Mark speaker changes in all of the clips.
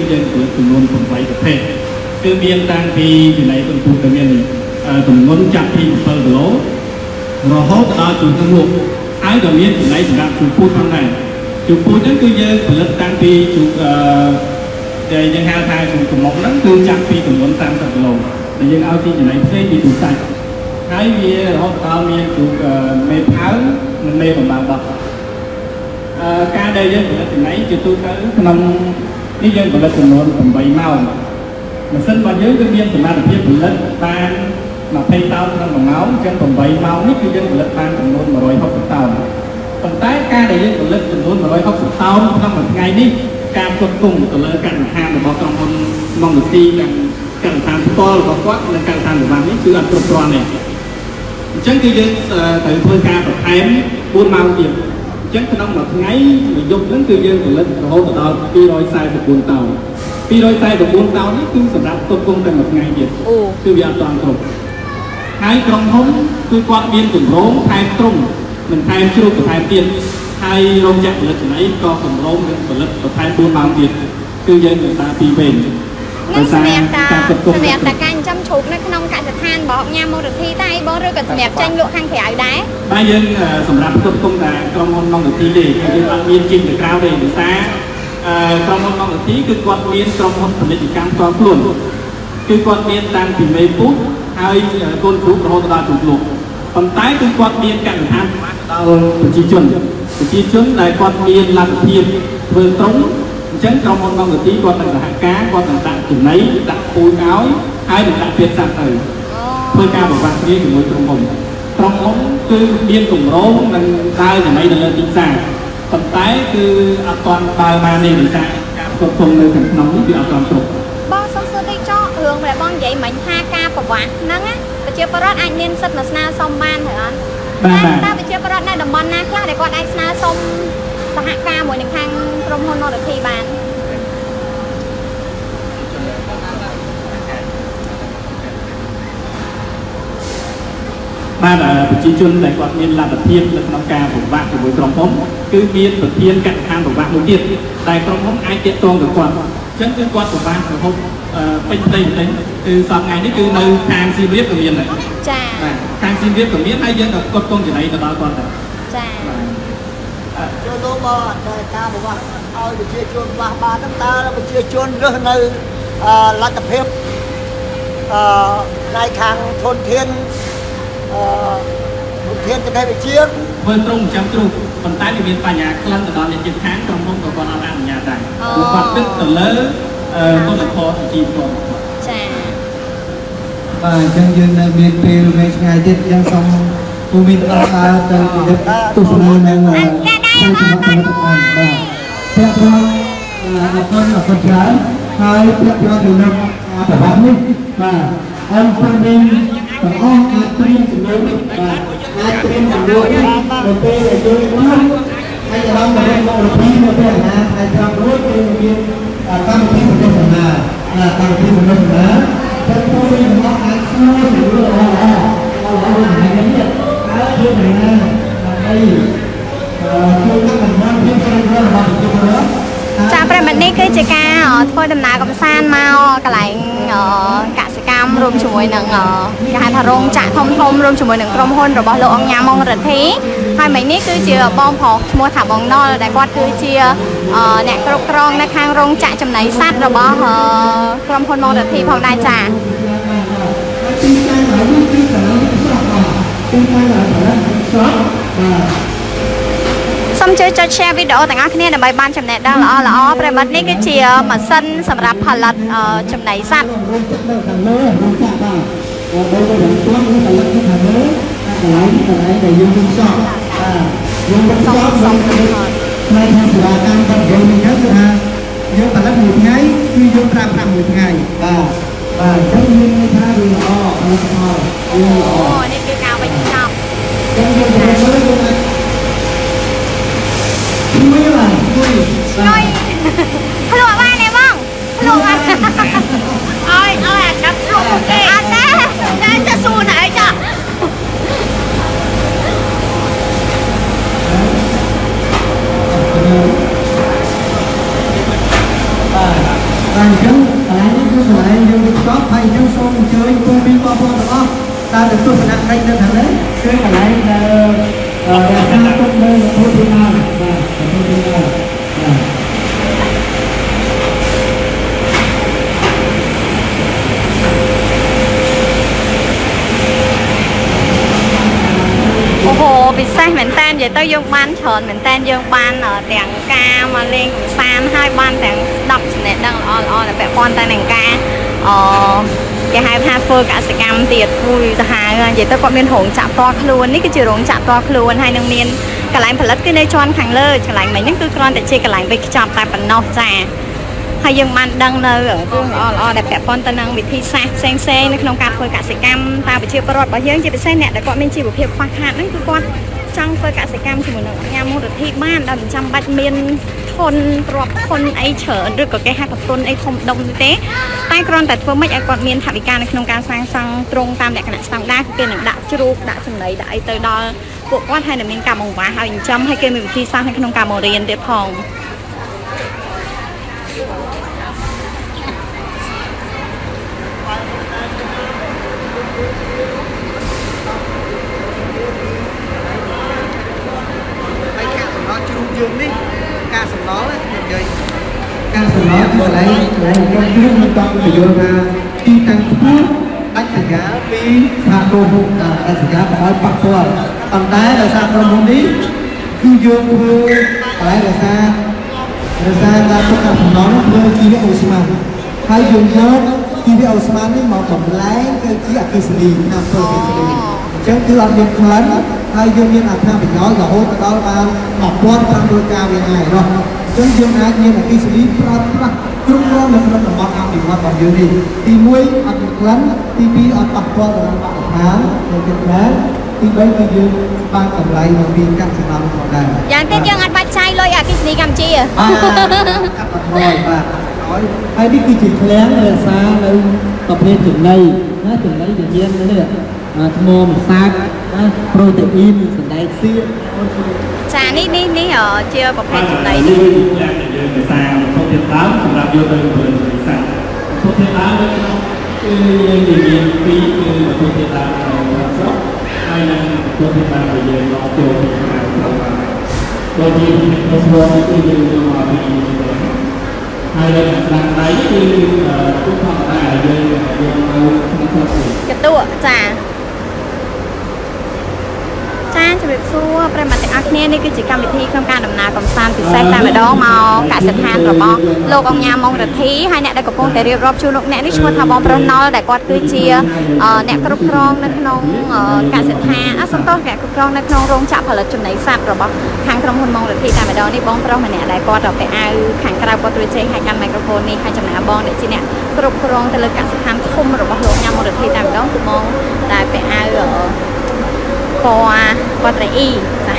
Speaker 1: យើងធ្វើចំនួន8ប្រភេទគឺមានតាំងពីចំណៃទុនពូទៅមានទម្ងន់ចាប់ពី7គីឡូរហូតដល់ជូនទៅលោកហើយក៏មានចំណៃសម្រាប់ជូនពូផងដែរជូនពូហ្នឹងគឺយើងផលិតតាំងពីជូនដែលយើងហៅថាជូនកំមុកហ្នឹងគឺចាប់ពីទម្ងន់30គីឡូដែលយើងឲ្យពីចំណៃផ្សេងពីទូសាច់ហើយវារហូតដល់មានជូនមេផើនិងមេបំបាបោះការដែលយើងផលិតចំណៃជាទូទៅក្នុងនេះយើងផលិតចំនួន8ម៉ោងម៉ាស៊ីនរបស់យើងគឺមានសមត្ថភាពផលិតបាន20តោនក្នុង1ម៉ោងអញ្ចឹង8ម៉ោងនេះគឺយើងផលិតបានចំនួន160តោនប៉ុន្តែការដែលយើងផលិតចំនួន160តោនក្នុងមួយថ្ងៃនេះការផ្គត់ផ្គង់ទៅលើកសិកម្មរបស់ក្រុមហ៊ុនម៉ងនទីនិងកសិកម្មផ្ទាល់របស់គាត់និងកសិកម្មរបស់នេះគឺអត់គ្រប់គ្រាន់ទេអញ្ចឹងគឺយើងត្រូវធ្វើការបន្ថែម4ម៉ោងទៀតអញ្ចឹងក្នុងមួយថ្ងៃមួយយប់ហ្នឹងគឺយើងផលិតរហូតដល់244តោន244តោននេះគឺសម្រាប់ផ្គត់ផ្គង់តែមួយថ្ងៃទៀតគឺវាអត់ទាន់គ្រប់ហើយក្រុមហ៊ុនគឺគាត់មានគម្រោងថែមទ្រុងនិងថែមជ្រូកបន្ថែមទៀតហើយរោងចក្រផលិតចំណីក៏គម្រោងនឹងផលិតបន្ថែម4ម៉ោងទៀតគឺយើងនឹងតាពីវេនសម្រាប់តែការចិញ្ចឹមជ្រូកនៅក្នុងកសិដ្ឋានរបស់ញ៉ាំមរធីតែបងឬក៏សម្រាប់ចាញ់លក់ខាងក្រៅដែរតែយើងសម្រាប់ផ្គត់ផ្គង់តែក្រុមហ៊ុនម៉ងនទីទេយើងអត់មានជិះទៅក្រៅទេដោយសារក្រុមហ៊ុនម៉ងនទីគឺគាត់មានក្រុមហ៊ុនពាណិជ្ជកម្មផ្ទាល់ខ្លួនគឺគាត់មានតាំងពីមេពូជហើយកូនជ្រូករហូតដល់ជូនលោកប៉ុន្តែគឺគាត់មានកសិដ្ឋានដល់ប្រជាជនដែលគាត់មានលទ្ធភាពធ្វើត្រង់អញ្ចឹងក្រុមហ៊ុនម៉ងនទីគាត់នឹងសហការគាត់នឹងដាក់ចំណីដាក់ពូជឲ្យហើយនឹងដាក់ពាក្យសត្វទៅធ្វើការបង្ហាញគ្នាជាមួយក្រុមហ៊ុនគឺមានគម្រោងនឹងដើរចំណីនៅលើទីផ្សារប៉ុន្តែគឺអត់ទាន់បើបានទេដោយសារការផ្គត់ផ្គង់នៅខាងក្នុងនេះវាអត់ទាន់គ្រប់បងសុំសួរតិចចោរឿងដែលបងនិយាយមិញថាការប្រវត្តិហ្នឹងណាប្រជាពលរដ្ឋអាចមានសិទ្ធិមកស្នើសុំបានហើយអត់តែប្រជាពលរដ្ឋនៅតំបន់ណាខ្លះដែលគាត់អាចស្នើសុំសហការមួយនឹងខាងក្រុមហ៊ុនម៉ងនទីបានបាទប្រជាជនដែលគាត់មានលទ្ធភាពនៅក្នុងការប្រវត្តិជាមួយក្រុមហ៊ុនគឺមានប្រធានកសិកម្មប្រវត្តិមួយទៀតដែលក្រុមហ៊ុនអាចទាក់ទងទៅគាត់អញ្ចឹងគឺគាត់ប្រវត្តិរហូតពេញផ្ទៃគឺសប្តាហ៍នេះគឺនៅខាងសៀមរាបក៏មានដែរចា៎ខាងសៀមរាបក៏មានហើយយើងក៏គាត់គង់ចំណៃទៅដល់គាត់ដែរចា៎ចូលទៅមកតែការប្រវត្តិឲ្យប្រជាជនខ្លះបានតើប្រជាជនរើសនៅលទ្ធភាពផ្នែកខាងធនធានធានបច្ចេកវិទ្យាធ្វើត្រង់ចាំទ្រូប៉ុន្តែវាមានបញ្ហាខ្លាំងទៅដល់អ្នកជិតខាងក្រុមហ៊ុនក៏គាត់អត់អនុញ្ញាតដែរគាត់គិតទៅលើគុណផលជីវគាត់ចា៎បាទអញ្ចឹងយើងនៅមានពេលវេលាឆ្ងាយទៀតយើងសូមពូមីនអរសាទៅពិនិត្យទស្សនានៅខាងចំណុចតាមបាទពាក់ព័ន្ធអរគុណច្រើនហើយពាក់ព័ន្ធទៅនឹងប្រវត្តិនេះបាទអង្គការនេះទាំងអស់អាចត្រៀមសម្រួលបាទអាចត្រៀមសម្រួលទៅពេលដែលយើងបានហើយដល់ទៅរកពីនៅពេលណាហើយតាមរួចគឺមានកម្មវិធីសម្ដែងសម្ដាកម្មវិធីសម្ដែងសម្ដាតែពួកយើងមកអាចស្គាល់សម្រួលល្អថ្ងៃនេះហើយយើងនឹងដើម្បីជួយកាត់បន្ថយភាពស្រីរបស់ប្រជាពលរដ្ឋចាប្រិមត្តនេះគឺជាការធ្វើដំណើរកំសាន្តមកកន្លែងកសិកម្មរួមជាមួយនឹងគេហៅថារោងចក្រធំរួមជាមួយនឹងក្រុមហ៊ុនរបស់លោកអង្គញាម៉ុងរិទ្ធីហើយមិញនេះគឺជាបងប្រុសឈ្មោះថាបងណុលដែលគាត់គឺជាអ្នកគ្រប់គ្រងនៅខាងរោងចក្រចំណីសត្វរបស់ក្រុមហ៊ុនម៉ុងរិទ្ធីផងដែរចាសូមជួយចុច share វីដេអូទាំងអស់គ្នាដើម្បីបានចំណេះដឹងល្អប្រិមត្តនេះគឺជាម៉ាស៊ីនសម្រាប់ផលិតចំណីសត្វដែលយើងនឹងសក់យើងនឹងសក់ផ្នែកខាងសេវាកម្មរបស់យើងនេះគឺថាយើងផលិតមួយថ្ងៃគឺយើងប្រើប្រាស់មួយថ្ងៃបាទអញ្ចឹងមានន័យថាវាល្អផលិតផលអូនេះគឺការបញ្ចប់អញ្ចឹងយើងមើលយើងអាចជួយបានជួយភ្លក់បានទេបងភ្លក់បានអើយអាកាប់ភ្លក់មកគេអត់ទេតែសួរណែចាបាទ
Speaker 2: Và những cái này như thế này như có phải như xong chơi tôi đi qua qua đó ta được tôi sẽ đặt đây thằng đấy cái này là ra công đây là tôi đi nào và tôi đi nào
Speaker 3: โอ้โหปิดไส้เหมือนแตนใหญ่เต้ายงบ้านเฉินเหมือนแตนยงบ้านแต่งกามาเล่งซานให้บ้านแต่งดับเสน็จดังอ่อนๆแต่แบบปอนแต่งกาแกให้พาเฟอร์กสิกรรมเตียดปุยจะหาใหญ่เต้าก็มีหงจับตัวครูนนี่ก็จะหงจับตัวครูนให้นางเมียนกระไรผลัดขึ้นในชอนขังเลยกระไรไม่นั่งคือกรอนแต่เชกระไรไปจับตายปันนอกจ่าให้ยังมันดังเนอกุ้งอ่อนๆแต่แบบปอนตะนังวิธีซักเซ็งเซ็งในขนมการเฟอร์กสิกรรมตาไปเชื่อประวัติบ่เยอะจะไปเส้นเนี่ยแต่ก็ไม่ชีบุเพียบฟังขาดนั่นคือก้อนจังเฟอร์กสิกรรมที่เหมือนงานมูลที่บ้านดำจำบัดเมียนคนรอบคนไอเฉินหรือก็แกให้กับต้นไอคมดงเต้ใต้กรอนแต่เฟอร์ไม่ไอกอดเมียนถาวิการในขนมการสร้างสังตรงตามแบบขนาดสังได้เป็นหนังดาจรูกดาจังไหนดาไอเตอร์ดอพวกว่าไทยเนี่ยมีการมองว่าเขาอย่างจำให้เกมมีวิธีสร้างให้ขนมการโมเรียนเดือดพอง
Speaker 2: dương đi ca sầm nó đấy chơi ca sầm nó vừa lấy con dương mình con phải vô ra đi tăng thuốc đánh thằng gá đi xa cô hùng đánh thằng gá phải bắt qua tầm tái là sao con muốn đi cứ dương vừa phải là xa ta có cả sầm nó vừa chi với Osman hai dương dương chi với Osman ấy mà còn lấy cái chi ở cái gì nam phơi cái gì chứ cứ ăn miếng lớn hai dương như là tham bị nói là hốt đó là học quan tham đôi cao về này rồi chứ dương ai như là cái gì đó cũng lo là nó còn ăn bị hoàn toàn dương đi thì muối ăn được lớn thì đi ăn tập qua rồi ăn bạc tháng rồi cái tháng thì bây giờ dương ban cầm lại mà đi các sản phẩm còn đây
Speaker 3: dạng tên dương ăn bát chay lôi à cái gì cầm chi à
Speaker 2: rồi và nói ai biết cái chuyện lén là xa là tập lên chừng này nó chừng đấy tự nhiên nữa nè mô một sạc protein sẵn đại xưa
Speaker 3: trà ní ở chia bọc hết chừng đấy
Speaker 1: đi sàn không thiệt tám sẵn đạp vô từ sàn không thiệt tám với nó cái gì phí không thiệt tám rồi hay là không thiệt tám rồi về nó tiêu đôi khi nó mua cái gì mà hay là làm đấy cũng không phải là
Speaker 3: cái tụa tràจะแบบสู้ประมาณแต่อักเน่นี่คือกิจกรรมวิธีของการดำน้ำกำซานติดแทรกตามไปดองมาการสถานหรือบอโลกองยามองระทีให้เนี่ยได้กระโปรงแต่เรียบรอบชูนกเนี่ยนี่ช่วยทำบอลประนอลแต่กอดคือเชียเนี่ยกระพรองนักน้องการสถานสมต้นแกกระพรองนักน้องโรงจับผลิตจุดไหนสัตว์หรือบอทางกรมพลมองระทีตามไปดองนี่บอลประมาณเนี่ยได้กอดเราไปเอาขังกระปตัวเชงให้กันไมโครโฟนนี่ให้จำหน่ายบอลเนี่ยจีเนี่ยกระพรองแต่ละการสถานทุ่มหรือบอโลกยามองระทีตามไปดองคือมองได้ไปเอาปอตรีอีจ้ะ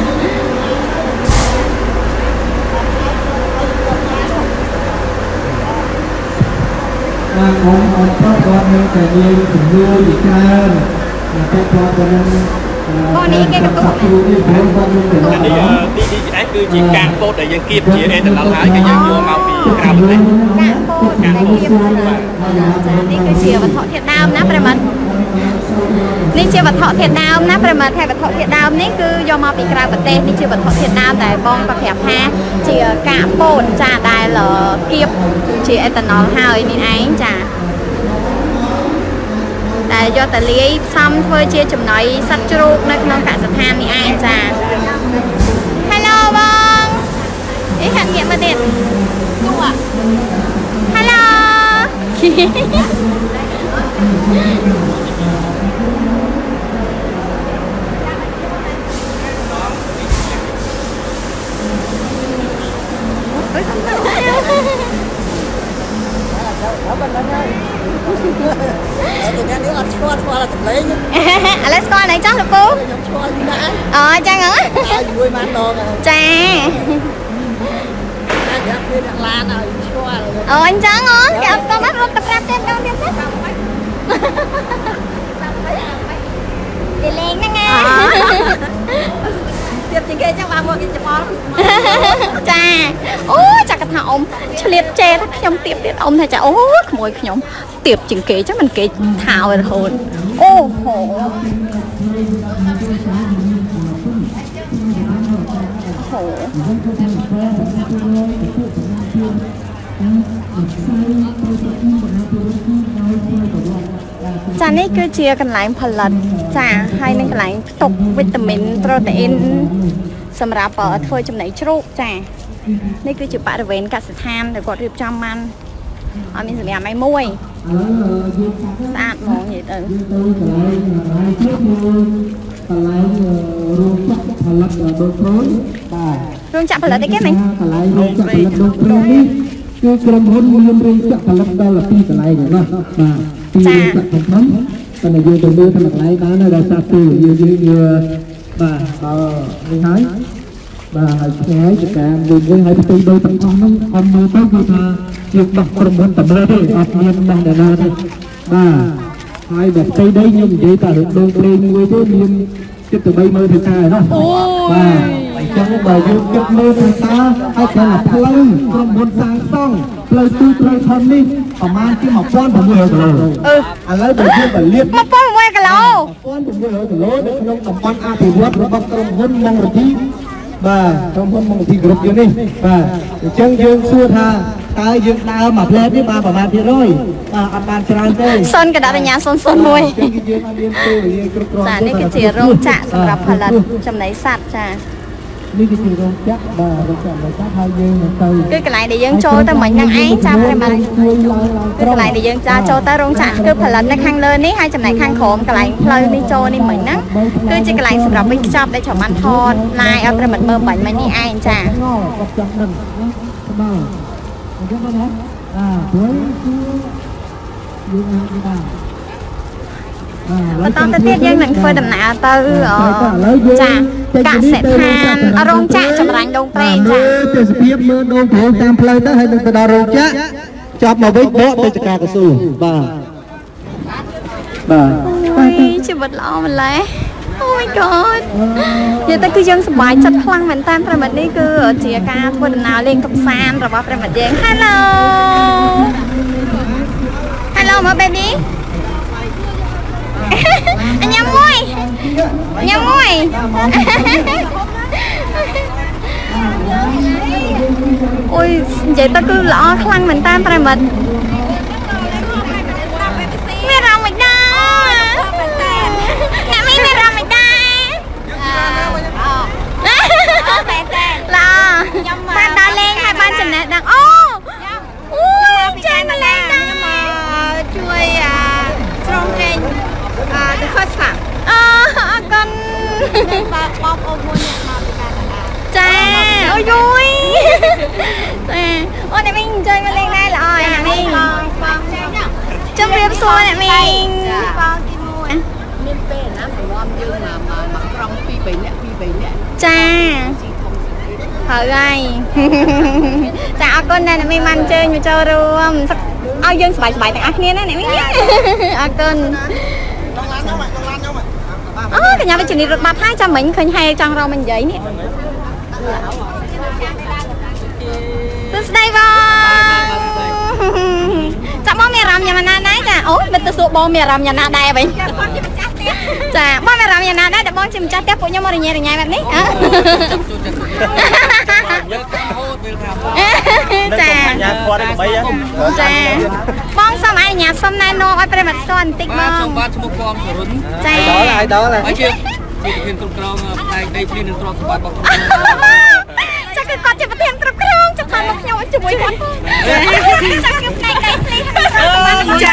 Speaker 2: ของพ่อตอนนี้แต่เรียนถึงเรื่องอีกการพ่อตอนนั้น
Speaker 3: con này cái cục này
Speaker 1: anh đi ấy cứ chỉ càng tốt để dân kiếp chỉ để từ lâu thái cái dân vô mau bị cam đấy
Speaker 3: càng tốtนี่คือเชียร์วัฒนเทียดาวนะประมาณนี่เชียร์วัฒนเทียดาวนะประมาณแทนวัฒนเทียดาวนี่คือยอมมาปีกลางประเทศนี่เชียร์วัฒนเทียดาวแต่บองประเภทแพ้เชียร์กะโปนจ่าได้เหรอเกียบเชียร์เอตานอลห้านี่ไอ้จ่าแต่ยอดแต่เลี้ยซ้ำเพื่อเชียร์จุ่มน้อยสัตว์จูกในขนมกะสถานนี่ไอ้จ่าฮัลโหลบองนี่หันเกียร์มาเด็ดตัวฮัลโหลอะไรสกอร์ไหนจ้าลูกปูจ้าเหรอจ้าanh chán hả? Dạ con bắt luôn tập ra trên con tiếp hết. Đi lên đó nghe. ទៀតជាងគេចឹងបានមកគេច្បល់ចាអូចាក់កថាអ៊ំឆ្លៀតចេថាខ្ញុំទៀបទៀតអ៊ំថាចាអូក្មួយខ្ញុំទៀបជាងគេចឹងមិនគេថាឲ្យរហូតអូហូចានេះគឺជាកន្លែងផលិតចាហើយនឹងកន្លែងផ្ទុកវីតាមីនប្រូតេអ៊ីនសម្រាប់ធ្វើចំណីជ្រូកចានេះគឺជាបរិវេណកសិដ្ឋានដែលគាត់រៀបចំបានអត់មានសម្រាប់អីមួយស្អាតហ្មងនិយាយទៅកន្លែងរោងចក្រផលិតដូងព្រួយបាទរោងចក្រផលិតអីគេមិញកន្លែងរោងចក្រផលិតដូងព្រួយនេះគឺក្រុមហ៊ុនមានរោងចក្រផលិតដល់2កន្លែងហ្នឹងណាបាទពីរោងចក្រធំប៉ុន្តែយើងទៅមើលថាកន្លែងបាននៅដល់សាស្ត្រយើងបាទនេះហើយបាទហើយឆ្ងាយពីការវិញហើយផ្ទៃដីទាំងអស់ហ្នឹងអមមើលទៅគឺថាជាដោះក្រុមហ៊ុនតម្រូវទេអត់មានដោះណាទេបាទហើយបើផ្ទៃដីខ្ញុំនិយាយតែរឿងដូងព្រេងមួយទេមានចិត្តទៅ30000ហិកតាឯណោះបាទអញ្ចឹងបើយើងគិតមើលទៅតើហើយគ្រាន់តែផ្លូវក្រុមហ៊ុនសាងសង់ផ្លូវទូផ្លូវធំនេះប្រហែលជា1600គីឡូឥឡូវបើយើងបលៀប1600គីឡូ1600គីឡូនៅក្នុងតំបន់អភិវឌ្ឍរបស់ក្រុមហ៊ុនម៉ុងរទីបាទក្រុមហ៊ុនម៉ុងរទីគ្រប់យើងនេះបាទអញ្ចឹងយើងសួរថាតើយើងដើរមួយផ្លែនេះបានប្រហែលភាគរយអត់បានច្រើនទេសុនកដញ្ញា001យើងអត់មានពេលវេលាគ្រប់គ្រាន់ចានេះគឺជារោងចក្រសម្រាប់ផលិតចំណីសត្វចានេះគឺជារោងចក្របាទរោងចក្រហើយយើងទៅគឺកន្លែងដែលយើងចូលទៅមិញហ្នឹងឯងចាំប្រិមត្តគឺកន្លែងដែលយើងចូលទៅរោងចក្រគឺផលិតនៅខាងលើនេះហើយចំណែកខាងក្រោមកន្លែងផ្លូវនេះចូលនេះមិញហ្នឹងគឺជាកន្លែងសម្រាប់វិញខ្ចប់ដែលត្រូវបានថតឡាយឲ្យប្រិមត្តមើលបាញ់មិញនេះឯងចាគាត់ចង់ដឹងបាទអញ្ចឹងបងណាព្រោះយើងអាចបានបន្តទៅទៀតយើងនឹងធ្វើដំណើរទៅចាកសិដ្ឋានរោងចក្រចម្រាញ់ដូងព្រេងចាទេសភាពមើលដូងព្រេងតាមផ្លូវទៅហើយនឹងទៅដល់រោងចក្រចាប់មកវិញបកទៅចក្រកស៊ូបាទជីវិតល្អម្ល៉េះអូ my god និយាយទៅគឺយើងសប្បាយចិត្តខ្លាំងមែនតើប្រិមិត្តនេះគឺជាការធ្វើដំណើរលេងកម្សាន្តរបស់ប្រិមិត្តយើង Hello my baby ញ៉ាំមួយអូយនិយាយទៅគឺល្អខ្លាំងមែនតើប្រិមិត្តមានរំមិនដែរអ្នកមានរំមិនដែរឡាបានដល់លេងហើយបានចំណេះដឹងអូចេញមកលេងដែរជួយស្រង់លេងthe first time អរគុណបងអូនមួយអ្នកមកពីកាណាដាចាអូយយអូអ្នកមីងជួយមកលេងដែរល្អអ្នកមីងបងជម្រាបសួរអ្នកមីងបងទី1មានពេលណាប្រឡំយើងមកក្រុម2-3នាក់ចាហើយចាអរគុណអ្នកមីងបានអញ្ជើញមកចូលរួមឲ្យយើងសប្បាយទាំងអស់គ្នាណាអ្នកមីងអរគុណអូកញ្ញាវិជ្ជានេះរត់បាត់ហើយចាំមិញឃើញហែចង់រកមិញនិយាយនេះសួស្ដីបងចាំបងមានអារម្មណ៍យ៉ាងណាដែរចាអូយមិនទៅសួរបងមានអារម្មណ៍យ៉ាងណាដែរវិញចាបងមានអារម្មណ៍យ៉ាងណាដែរតែបងជាម្ចាស់ផ្ទះពួកខ្ញុំមករញ៉េបែបនេះចាបងសុំអនុញ្ញាតសុំណែនាំឲ្យប្រិមត្តស្គាល់បន្តិចបងខ្ញុំបាទឈ្មោះគំសរុនចាហើយជាប្រធានគ្រប់គ្រងផ្នែកដីធ្លីនិងទ្រព្យសម្បត្តិរបស់ខ្ញុំចាគឺគាត់ជាប្រធានគ្រប់គ្រងចាំថាមកខ្ញុំជាមួយគាត់ចាគឺផ្នែកដីធ្លីនិងទ្រព្យសម្បត្តិចា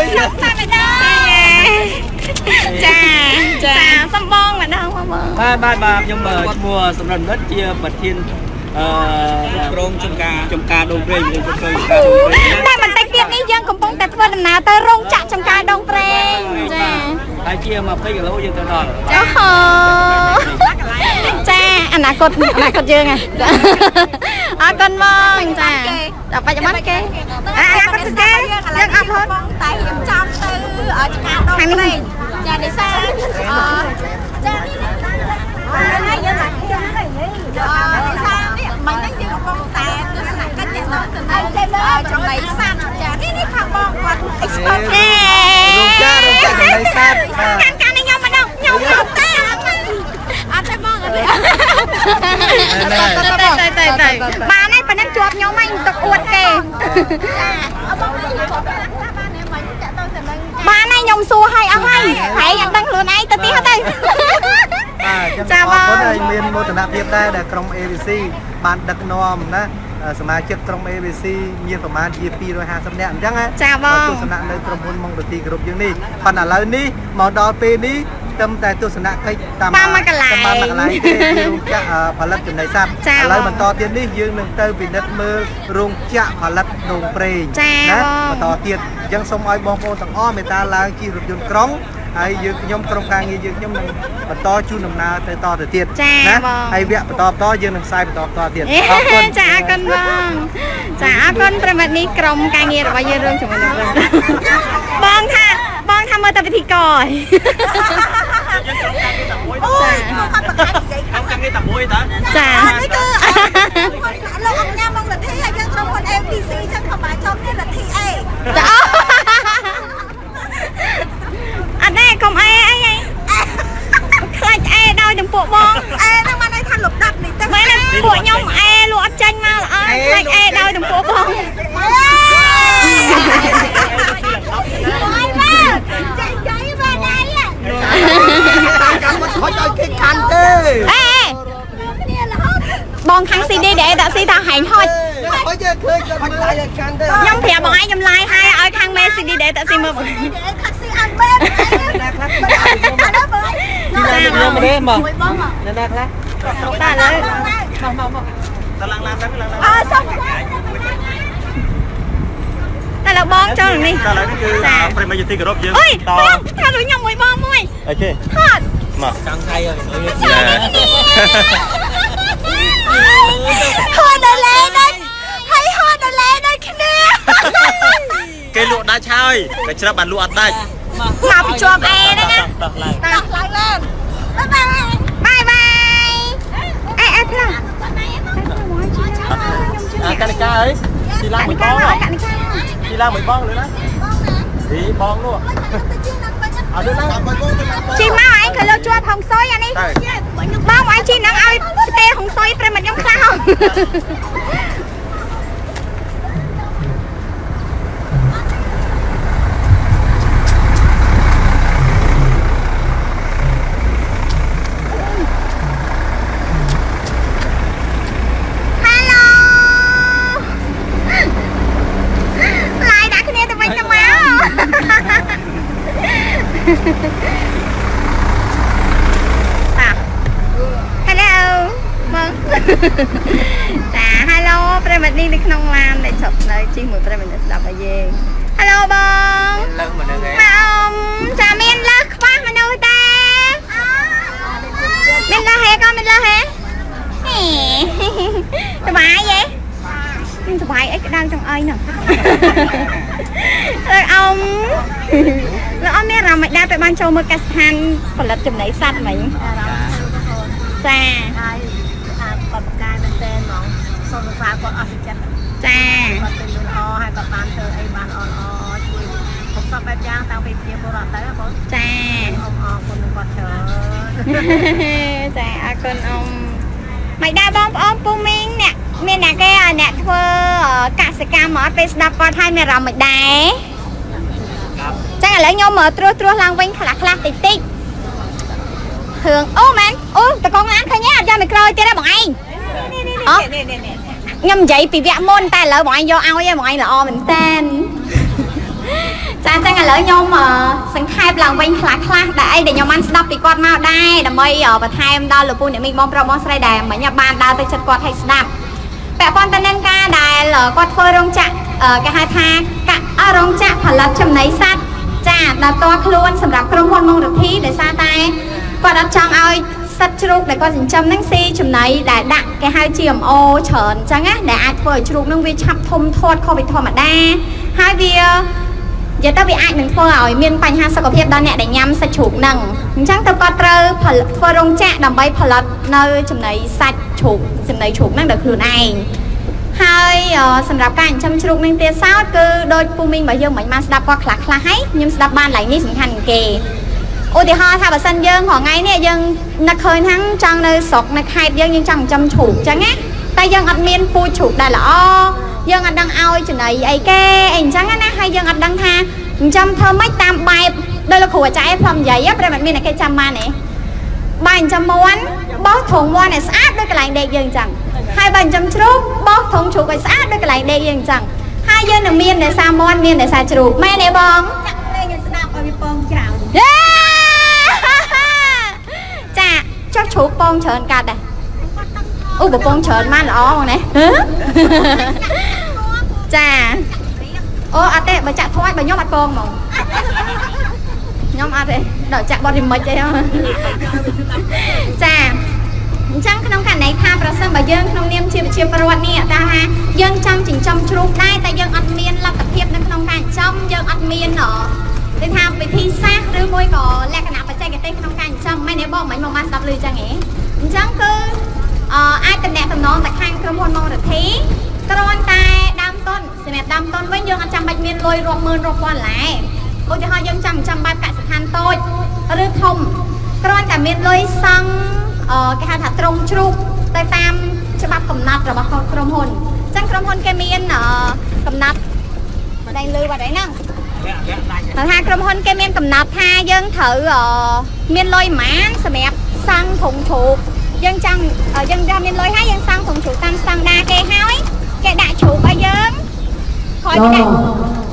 Speaker 3: សំបងម្ដងបងបាទខ្ញុំឈ្មោះសំរិនវិទ្យជាប្រធានក្រុមចំការដូងព្រេងយើងទៅចំការដូងព្រេងតែបន្តិចទៀតនេះយើងកំពុងតែធ្វើដំណើរទៅរោងចក្រចំការដូងព្រេងចាហើយជា20គីឡូយើងទៅដល់អូហូចាអនាគតយើងហ៎អរគុណបងចាដល់បច្ចុប្បន្នគេអនាគតគឺគេយើងអត់ហត់បងតែខ្ញុំចាំទៅចំការដូងព្រេងចានេះសាចានេះហើយយើង trong này săn cái này thằng bong còn expert
Speaker 2: rung cha trong này săn
Speaker 3: can này nhau mà đâu nhau nhau ta anh thấy bong rồi bà này phải nên chuột nhau anh tập uất kề bà này nhom xua hay ông hay hãy nhận đăng luôn ấy tao tí hết đây chào
Speaker 2: vâng miền mô tả nạp tiếp đây là trong ABC bạn đặc nom đóสมาชิกក្រុម ABC មានប្រមាណជា250នាក់អញ្ចឹងណា
Speaker 3: ចាបង
Speaker 2: ទស្សនៈនៅក្រុមហ៊ុនម៉ុងរទីគ្រប់យើងនេះប៉ុន្តែឥឡូវនេះមកដល់ពេលនេះត្រឹមតែទស្សនៈកិច្ចតាមមកកន្លែងទេរោងចក្រផលិតចំណីសត្វឥឡូវបន្តទៀតនេះយើងនឹងទៅពិនិត្យមើលរោងចក្រផលិតនំប្រេងណាបន្តទៀតអញ្ចឹងសូមឲ្យបងប្អូនទាំងអស់មេត្តាឡើងជិះរថយន្តក្រុងហើយយើងខ្ញុំក្រុមការងារយើងខ្ញុំនឹងបន្តជូនដំណើរទៅទៀតណាហើយវគ្គបន្តយើងនឹងផ្សាយបន្តទៀតអរគុណ
Speaker 3: ចាអរគុណបងចាអរគុណប្រិមិត្តនេះក្រុមការងាររបស់យើងរឿងជាមួយនឹងបងថាមើលតែពិធីករអូយគាត់ប្រកាសនិយាយខាងការងារតែមួយតាចានេះគឺលោកអង្គញាមកលទ្ធិហើយយើងក្រុមហ៊ុន ABC ចឹងគាត់មកចុះនេះលទ្ធិអេចាអត់ទេកុំអេអីខ្លាចអេដោយនឹងពួកបងអេហ្នឹងបានន័យថាលុបដាប់នេះទៅមែនពួកខ្ញុំអេលក់អត់ចាញ់មកល្អខ្លាចអេដោយនឹងពួកបងបងខាង CD ដែលដាក់ CD ថាហែងហុចខ្ញុំប្រាប់បងឯងខ្ញុំ live ហើយឲ្យខាងមេ CD ដែលដាក់ CD មើលបងខាង CD អត់មែនខ្ញុំមិនទេមកនៅណាខ្លះតាឥឡូវមកតឡើងឡានទៅឡើងអើសុំតែលើបងចូលនេះតែឥឡូវនេះគឺប្រិមត្តទីគោរពយើងតថាដូចខ្ញុំមួយបងមួយអូខេហត់មកចង់ថៃហើយហត់ដល់លេដល់ហើយហត់ដល់លេដល់គ្នាគេលក់ដាច់ហើយតែច្រាប់បានលក់អត់ដាច់មកពីជាប់អេហ្នឹងណាដោះឡើងឡើងបាយបាយអេផ្លាកានិកាអើយទីឡើងមួយបងទីឡើងមួយបងលឿនណាទីបងនោះអត់លឿនណាជីមកឯងក៏លើជាប់ហុងសុយអានេះបងឯងជីនឹងឲ្យទេហុងសុយប្រិមត្តខ្ញុំខ្លះចា hello ប្រិមត្តនេះនៅក្នុងឡានដែលជប់នៅជិះមួយប្រិមត្តស្ដាប់ឲ្យយើង hello បងលើកមកនឹងឯងចាមានលើកខ្វះមនុស្សតាមានលើហេក៏មានលើហេសុបាយហេសុបាយអីក្តៅចង់អីនោះលើអ៊ំមានអារម្មណ៍មិនដែរទៅបានចូលមើលកសិដ្ឋានផលិតចំណីសត្វមិញចាគាត់ប្រកាសមែនទេហ្មងសូមសរសើរគាត់អស់ចិត្តចាគាត់ទៅលឿនល្អហើយគាត់បានធ្វើអីបានល្អជួយគ្រប់សពបែបយ៉ាងតាំងពីជាពលរដ្ឋទៅបងចាអរគុណគាត់ច្រើនចាអរគុណអ៊ំមិនដែរបងប្អូនពូមីងអ្នកមានអ្នកគេអ្នកធ្វើកសិកម្មមកពេលស្ដាប់គាត់ហើយមានអារម្មណ៍មិនដែរចឹងឥឡូវខ្ញុំត្រួសឡើងវិញខ្លះតិចរឿងអូមែនអូតកងឡានឃើញទេអត់យកមីក្រូទៀតទេបងឯងខ្ញុំនិយាយពីវគ្គមុនតែឥឡូវបងឯងយកឲ្យបងឯងល្អមែនតើចាចឹងឥឡូវខ្ញុំសង្ខេបឡើងវិញខ្លះដែលអីដែលខ្ញុំបានស្ដាប់ពីគាត់មកដែរដើម្បីបន្ថែមដល់លោកពូអ្នកមីងបងប្រុសបងស្រីដែលមិញបានដើរទៅចិត្តគាត់ឲ្យស្ដាប់ពាក់ព័ន្ធទៅនឹងការដែលគាត់ធ្វើរោងចក្រគេហៅថារោងចក្រផលិតចំណីសត្វចាដល់តខ្លួនសម្រាប់ក្រុមហ៊ុនម៉ុងរទ្ធីដោយសារតែគាត់អត់ចង់ឲ្យសត្វជ្រូកដែលគាត់ចិញ្ចឹមហ្នឹងស៊ីចំណីដែលដាក់គេហៅ GMO ច្រើនអញ្ចឹងណាដែលអាចធ្វើឲ្យជ្រូកហ្នឹងវាឆាប់ធំធាត់ខុសពីធម្មតាហើយវានិយាយទៅវាអាចនឹងធ្វើឲ្យមានបញ្ហាសុខភាពដល់អ្នកដែលញ៉ាំសាច់ជ្រូកហ្នឹងអញ្ចឹងទៅគាត់ត្រូវធ្វើរោងចក្រដើម្បីផលិតនៅចំណីសាច់ជ្រូកចំណីជ្រូកហ្នឹងដោយខ្លួនឯងហើយសម្រាប់ការចិញ្ចឹមជ្រូកនឹងទៀតសោតគឺដោយពូមីងរបស់យើងមិនបានស្ដាប់គាត់ខ្លះហើយខ្ញុំស្ដាប់បានឡើងនេះសំខាន់គេឧទាហរណ៍ថាបើសិនយើងរងថ្ងៃនេះយើងនឹកឃើញថាចង់នៅស្រុកនៅខេត្តយើងចង់ចិញ្ចឹមជ្រូកអញ្ចឹងណាតែយើងអត់មានពូជជ្រូកដែលល្អយើងអត់ដឹងឲ្យចំណីអីគេអីអញ្ចឹងណាហើយយើងអត់ដឹងថាចិញ្ចឹមធ្វើម៉េចតាមបែបដោយលោកគ្រូអាចារ្យផ្លំនិយាយព្រមមានតែគេចាំបានទេបើចិញ្ចឹមមាន់បោះធុងមាន់ឲ្យស្អាតដូចកន្លែងដេកយើងអញ្ចឹងហើយបើចិញ្ចឹមជ្រូកបោះធុងជ្រូកឲ្យស្អាតដូចកន្លែងដេកយើងអញ្ចឹងហើយយើងនឹងមានតែសាមាន់មានតែសាជ្រូកមែនទេបងចាក់លេងឲ្យស្ដាប់ឲ្យវាពងច្រើនចាចុះជ្រូកពងច្រើនកាត់ដែរអូបើពងច្រើនបានល្អហ្មងណាចាអូអត់ទេបើចាក់ថ្វាយបើខ្ញុំអត់ពងហ្មងខ្ញុំអត់ទេដល់ចាក់បត់រីមិចអីហ្នឹងចាអញ្ចឹងក្នុងករណីថាប្រសិនបើយើងក្នុងនាមជាប្រជាពលរដ្ឋនេះថាយើងចង់ចិញ្ចឹមជ្រូកដែរតែយើងអត់មានលទ្ធភាពនៅក្នុងការចិញ្ចឹមយើងអត់មានគេថាវិធីសាស្ត្រឬមួយក៏លក្ខណៈបច្ចេកទេសក្នុងការចិញ្ចឹមមិនទេបងមិនមកបានស្ដាប់ឮអញ្ចឹងហ៎អញ្ចឹងគឺអាចតំណែងតំណងតែខាងក្រុមហ៊ុនម៉ងរទ្ធីគ្រាន់តែដើមទុនសម្រាប់ដើមទុនវិញយើងអត់ចាំបាច់មានលុយរាប់ម៉ឺនរាប់ពាន់ឡើយឧទាហរណ៍យើងចង់ចិញ្ចឹមបែបកសិដ្ឋានតូចឬធំគ្រាន់តែមានលុយសង់គេហៅថាត្រង់ជ្រូកទៅតាមច្បាប់កំណត់របស់ក្រុមហ៊ុនអញ្ចឹងក្រុមហ៊ុនគេមានកំណត់មកដៃលឺបាត់អីហ្នឹងថាក្រុមហ៊ុនគេមានកំណត់ថាយើងត្រូវមានលុយប៉ុន្មានសម្រាប់សង់ធុងជ្រូកយើងចង់យើងថាមានលុយហើយយើងសង់ធុងជ្រូកតាមស្តង់ដារគេហើយគេដាក់ជ្រូកឲ្យយើងខ້ອຍគេដាក់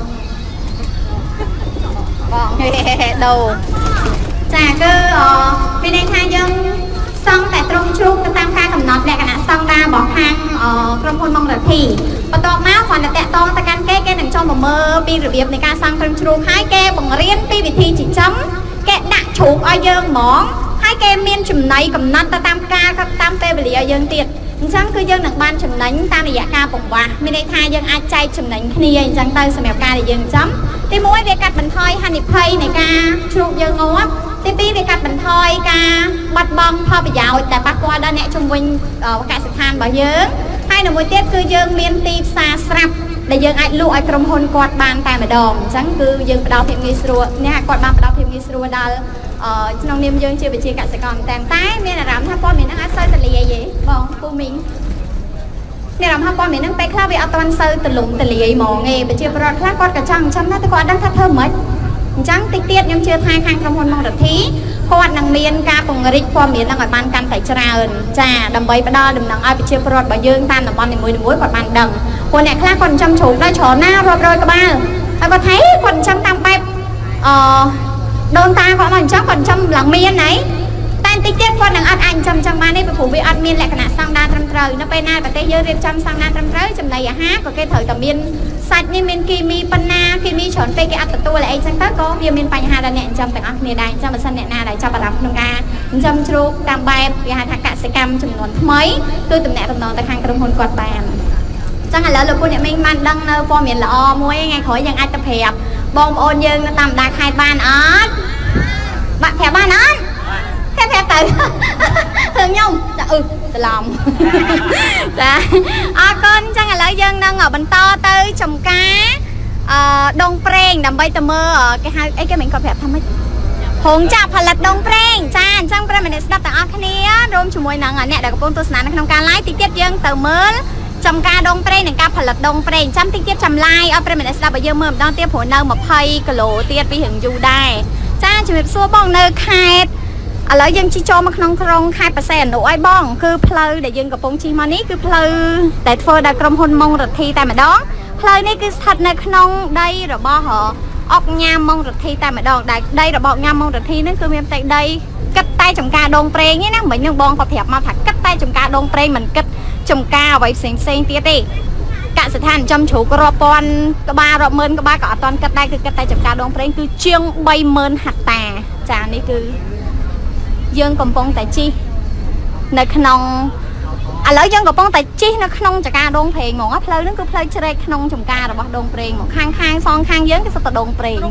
Speaker 3: បងដូរចាគឺមានន័យថាយើងសង់តែត្រង់ជ្រូកទៅតាមការកំណត់លក្ខណៈស្តង់ដាររបស់ខាងក្រុមហ៊ុនម៉ងរទ្ធីបន្ទាប់មកគ្រាន់តែតាក់ទងទៅកាន់គេនឹងចូលមកមើលពីរបៀបនៃការសង់ត្រង់ជ្រូកហើយគេបង្រៀនពីវិធីចិញ្ចឹមគេដាក់ជ្រូកឲ្យយើងហ្មងហើយគេមានចំណីកំណត់ទៅតាមការតាមពេលវេលាឲ្យយើងទៀតអញ្ចឹងគឺយើងនឹងបានចំណេញតាមរយៈការបង្វាស់មានន័យថាយើងអាចចែកចំណេញគ្នាអញ្ចឹងទៅសម្រាប់ការដែលយើងចិញ្ចឹមទី1វាកាត់បន្ថយហានិភ័យនៃការជ្រូកយើងងាប់ទី2វាកាត់បន្ថយការបាត់បង់ផលប្រយោជន៍ដែលប៉ះពាល់ដល់អ្នកជំនាញកសិដ្ឋានរបស់យើងហើយនៅមួយទៀតគឺយើងមានទីផ្សារស្រាប់ដែលយើងអាចលក់ឲ្យក្រុមហ៊ុនគាត់បានតែម្ដងអញ្ចឹងគឺយើងផ្ដល់ភាពងាយស្រួលអ្នកគាត់បានផ្ដល់ភាពងាយស្រួលដល់ក្នុងនាមយើងជាវិជាកសិកម្មតែមានអារម្មណ៍ថាព័ត៌មានហ្នឹងអាចសូវទលាយទេបងពូមីងមានអារម្មណ៍ថាព័ត៌មានហ្នឹងពេលខ្លះវាអត់ទាន់សូវទលំទលាយហ្មងទេប្រជាពលរដ្ឋខ្លះគាត់ក៏ចង់ចិញ្ចឹមដែរតែគាត់អត់ដឹងថាធ្វើម៉េចអញ្ចឹងតិចទៀតខ្ញុំជឿថាខាងក្រុមហ៊ុនម៉ងរទ្ធីគាត់នឹងមានការពង្រីកព័ត៌មានហ្នឹងឲ្យបានកាន់តែច្រើនចាដើម្បីផ្ដល់ដំណឹងឲ្យប្រជាពលរដ្ឋរបស់យើងតាមតំបន់នីមួយៗគាត់បានដឹងព្រោះអ្នកខ្លះគាត់ចិញ្ចឹមជ្រូកដែរច្រើនណាស់រាប់រយក្បាលហើយគាត់ថាគាត់ចិញ្ចឹមតាមបែបដូនតាគាត់មកចិញ្ចឹមគាត់ចិញ្ចឹមឡើងមានហើយតែតិចទៀតគាត់នឹងអត់អាចចិញ្ចឹមបានទេព្រោះវាអត់មានលក្ខណៈស្តង់ដារត្រឹមត្រូវនៅពេលណាប្រទេសយើងរៀបចំស្តង់ដារត្រឹមត្រូវចំណីអាហារក៏គេត្រូវតែមានសាច់នេះមានគីមីប៉ុណ្ណាគីមីច្រើនពេកគេអត់ទទួលអីចឹងទៅក៏វាមានបញ្ហាដល់អ្នកចិញ្ចឹមទាំងអស់គ្នាដែរអញ្ចឹងបើសិនអ្នកណាដែលចាប់អារម្មណ៍ក្នុងការចិញ្ចឹមជ្រូកតាមបែបគេហៅថាកសិកម្មចំនួនថ្មីគឺតំណែងទៅខាងក្រុមហ៊ុនគាត់បានចឹងឥឡូវលោកពូអ្នកមីងបានដឹងនៅព័ត៌មានល្អមួយថ្ងៃក្រោយយើងអាចទៅប្រាប់បងប្អូនយើងនៅតាមបណ្ដាខេត្តបានអត់បាក់ប្រាប់បានអត់ប្រាប់ទៅខ្ញុំចាច្រឡំចាអរគុណចឹងឥឡូវយើងនឹងបន្តទៅចំការដងប្រេងដើម្បីទៅមើលគេហៅអីគេមិនគាត់ប្រាប់ថាម៉េចហងចាក់ផលិតដងប្រេងចាអញ្ចឹងប្រិយមិត្តស្ដាប់ទាំងអស់គ្នារួមជាមួយនឹងអ្នកដែលកំពុងទស្សនានៅក្នុងការ live តិចទៀតយើងទៅមើលចំការដងប្រេងនិងការផលិតដងប្រេងចាំតិចទៀតចាំ live ឲ្យប្រិយមិត្តស្ដាប់ឲ្យយើងមើលម្ដងទៀតព្រោះនៅ20គីឡូទៀតពីរឿងយូរដែរចាជំរាបសួរបងនៅខេត្តឥឡូវយើងជិះចូលមកក្នុងក្រុងខេត្តបរសៃអនុឲ្យបងគឺផ្លូវដែលយើងកំពុងជិះមកនេះគឺផ្លូវដែលធ្វើដោយក្រុមហ៊ុនម៉ងរទ្ធីតែម្ដងផ្លូវនេះគឺស្ថិតនៅក្នុងដីរបស់អុកញ៉ាម៉ងរទ្ធីតែម្ដងដែលដីរបស់ញ៉ាម៉ងរទ្ធីនេះគឺមានផ្ទៃដីគិតតែចំការដងប្រេងទេណាមិញនឹងបងគាត់ប្រាប់មកថាគិតតែចំការដងប្រេងមិនគិតចំការអ្វីផ្សេងទៀតទេកសិដ្ឋានចំជ្រូករាប់ពាន់ក្បាលរាប់ម៉ឺនក្បាលក៏អត់ទាន់គិតដែរគឺគិតតែចំការដងប្រេងគឺជាង 30000 ហិកតាចានេះគឺយើងកំពុងតែជិះនៅក្នុងឥឡូវយើងកំពុងតែជិះនៅក្នុងចង្ការដងប្រេងហ្មងផ្លូវហ្នឹងគឺផ្លូវជ្រែកក្នុងចង្ការរបស់ដងប្រេងហ្មងខាងសងខាងយើងគឺសុទ្ធតែដងប្រេង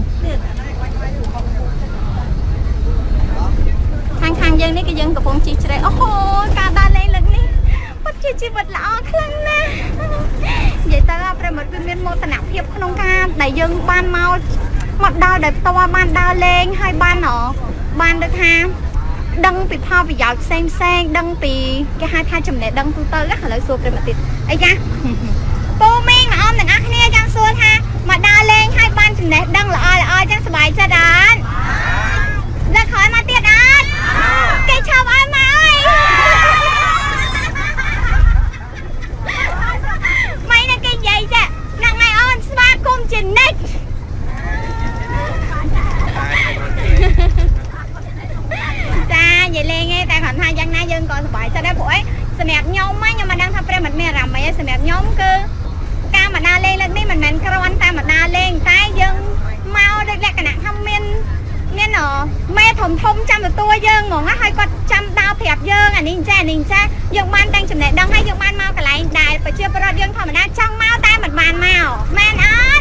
Speaker 3: ខាងយើងនេះគឺយើងកំពុងជិះជ្រែកអូហូការដើរលេងលើកនេះ bắt chia chi vật lọ khăn nè vậy ta là phải một viên miên mô tả hiệp không ca đại dương ban mau một đau đẹp to ban đau lên hai ban ở ban được ha đăng bị thao bị giọt sen đăng bị cái hai thai chùm này đăng tu tơ rất là lợi sụp rồi mà tiệt ấy cha cô minh mà ông đừng ăn nghe trang xuân ha mà đau lên hai ban chùm này đăng là oi trang sờ bài cho đàn ra khỏi mà tiệt ăn cái chồng ơi mà ơi mày là cái gì chứ nặng ngày on spa cung trình nick ta vậy lên nghe tài khoản hai dân na dân còn phải sao đấy buổi xem đẹp nhóm á nhưng mà đang thắp ra mình mẹ rằm mày xem đẹp nhóm cơ ca mà đa lên đi mình kêu anh ta mà đa lên tay dân mau được lại cái nặng không miên miên ở mẹ thùng thùng trăm được tua dân ngồi ngắt hai con trăm đau phẹp dân à ninh cha dân ban đang chụp này đang hay dân ban mau cái lại đài phải chưa pro dân thôi mà đang trong mau tay mình bàn màu man ơi